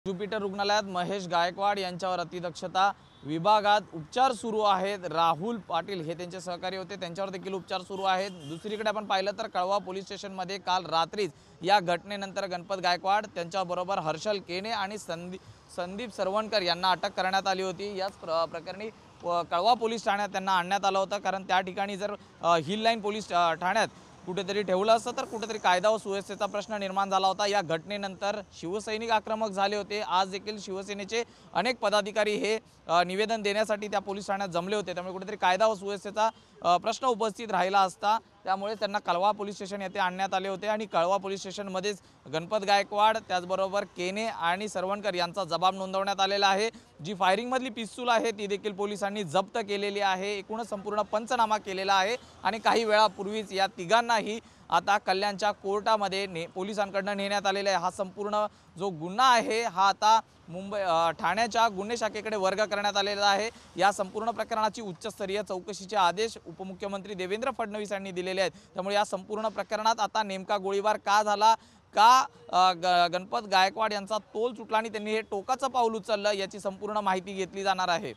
Jupiter रुग्णालयात महेश गायकवाड यांच्यावर अतिदक्षता विभागात उपचार सुरू आहेत। राहुल पाटील हे त्यांचे सहकारी होते, त्यांच्यावर देखील उपचार सुरू आहेत। दुसरीकडे आपण पाहिलं तर कळवा पोलीस स्टेशनमध्ये काल रात्रीच या घटनेनंतर गणपत गायकवाड त्यांच्याबरोबर हर्षल केने आणि संदीप सरवणकर यांना अटक करण्यात आली होती। याच प्रकरणी कळवा पोलीस ठाण्यात त्यांना आणण्यात आलं होतं, कारण त्या ठिकाणी जर हिल लाईन पोलीस ठाण्यात कुठेतरी ठेवलं असतं तर कुठेतरी कायदा व सुव्यवस्थेचा प्रश्न निर्माण झाला होता। या घटनेनंतर शिवसैनिक आक्रमक झाले होते। आज देखील शिवसेनेचे अनेक पदाधिकारी हे निवेदन देण्यासाठी त्या पोलीस ठाण्यात जमले होते, त्यामुळे कुठेतरी कायदा व सुव्यवस्थेचा प्रश्न उपस्थित राहिला असता, त्यामुळे त्यांना कळवा पोलीस स्टेशन येथे आणण्यात आले होते। आणि कळवा पोलीस स्टेशनमध्येच गणपत गायकवाड त्याचबरोबर केने आणि सरवणकर यांचा जबाब नोंदवण्यात आलेला आहे। जी फायरिंगमधली पिस्तूल आहे ती देखील पोलिसांनी जप्त केलेली आहे। एकूणच संपूर्ण पंचनामा केलेला आहे आणि काही वेळापूर्वीच या तिघांनाही आता कल्याणच्या कोर्टामध्ये पोलिसांकडून नेण्यात आलेला आहे। हा संपूर्ण जो गुन्हा आहे हा आता ठाण्याच्या गुन्हे शाखेकडे वर्ग करण्यात आलेला आहे। या संपूर्ण प्रकरणाची उच्चस्तरीय चौकशीचे आदेश उपमुख्यमंत्री देवेंद्र फडणवीस यांनी दिलेले आहेत। त्यामुळे या संपूर्ण प्रकरणात आता नेमका गोळीबार का झाला, का गणपत गायकवाड यांचा तोल सुटला आणि त्यांनी हे टोकाचं पाऊल उचललं, याची संपूर्ण माहिती घेतली जाणार आहे।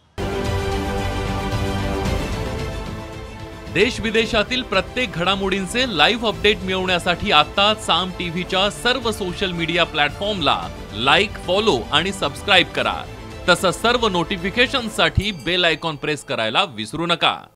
देश विदेशातील प्रत्येक घडामोडींचे लाईव्ह अपडेट मिळवण्यासाठी आता साम टीव्हीच्या सर्व सोशल मीडिया प्लॅटफॉर्मला लाईक, फॉलो आणि सबस्क्राईब करा। तसंच सर्व नोटिफिकेशनसाठी बेल आयकॉन प्रेस करायला विसरू नका।